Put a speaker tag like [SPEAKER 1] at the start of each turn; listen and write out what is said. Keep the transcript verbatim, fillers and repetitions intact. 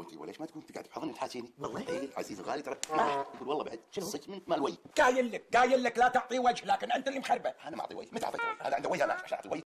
[SPEAKER 1] قلت له ليش ما تكون قاعد بحضن الحاسيني؟ والله ايه عزيز الغالي ترى يقول والله بعد
[SPEAKER 2] شنو؟
[SPEAKER 1] صدق من مال وي.
[SPEAKER 2] قايل لك قايل لك لا تعطي وجه، لكن انت اللي مخربه.
[SPEAKER 1] انا ما اعطي وي، متى اعطيت وي؟ هذا عنده وي انا عشان اعطي وي.